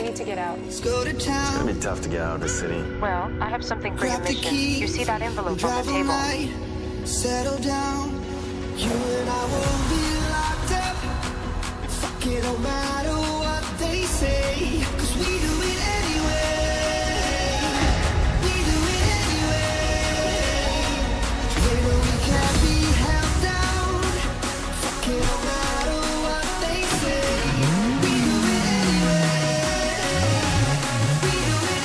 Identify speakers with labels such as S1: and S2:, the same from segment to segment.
S1: need to get out.
S2: Let's go to town.
S3: It's gonna be tough to get out of the city.
S1: Well, I have something for your
S2: Grab the
S1: mission.
S2: keys
S1: You see that envelope
S2: and
S1: on
S2: drive
S1: the
S2: all
S1: table?
S2: night. Settle down. You and I won't be locked up. Fuck it, no matter what they say. 'Cause we do it anyway. We do it anyway. They know we can't be held down. Fuck it, no matter what they say. We do it anyway. We do it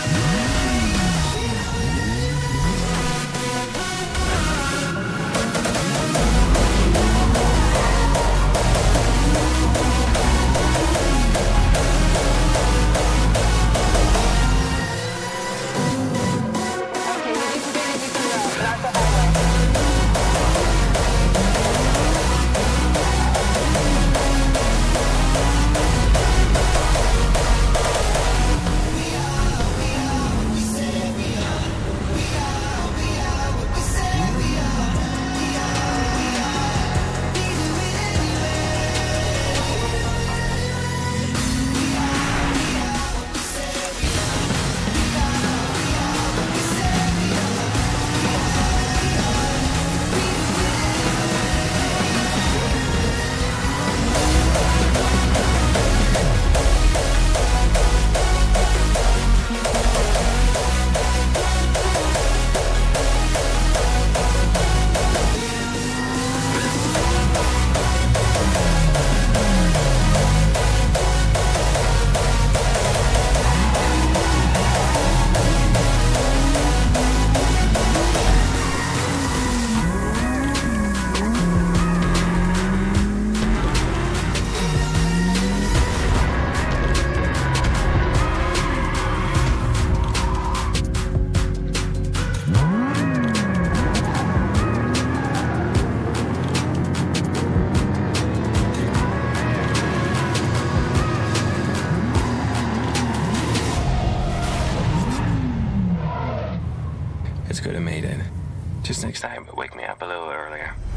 S1: Okay, you need to get into the road, not the highway.
S3: It's good I made it. Just next time, wake me up a little earlier.